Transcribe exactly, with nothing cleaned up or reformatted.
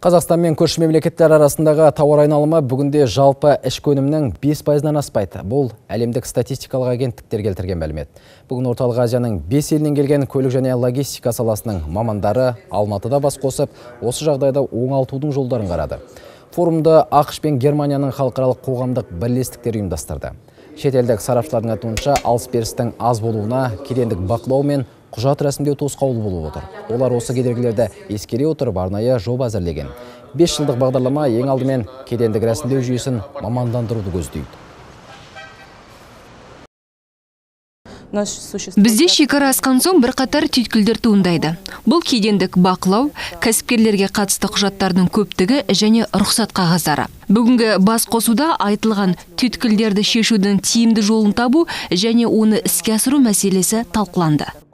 Қазақстан мен көрші мемлекеттер арасындағы тауар айналымы бүгінде жалпы ішкі өнімнің бес пайызынан аспайды. Бұл әлемдік статистикалық агенттіктер келтірген мәлімет. Бүгін Орталық Азияның бес елінен келген көлік және логистика саласының мамандары Алматыда бас қосып, осы жағдайда оңалтудың жолдарын қарады. Форумды ақш пен Германияның халықаралық қоғамдық бірлестіктері ұйымдастырды. Шетелдік сарапшылардың айтуынша алыс-берістің аз болуына кедендік бақылау мен құжат рәсімдеу тосқауыл болып отыр. Олар осы кедергілерді ескере отырып арнайы жоба әзірлеген. бес жылдық бағдарлама ең алдымен кедендік рәсімдеу жүйесін мамандандыруды көздейді. Бізде шекара асқан соң бірқатар түйткілдер туындайды. Бұл кедендік бақылау, кәсіпкерлерге қатысты құжаттардың көптігі және рұқсат қағаздары. Бүгінгі бас қосуда айтылған түйткілдерді шешудің тиімді жолын табу және оны іске асыру мәселесі талқыланды.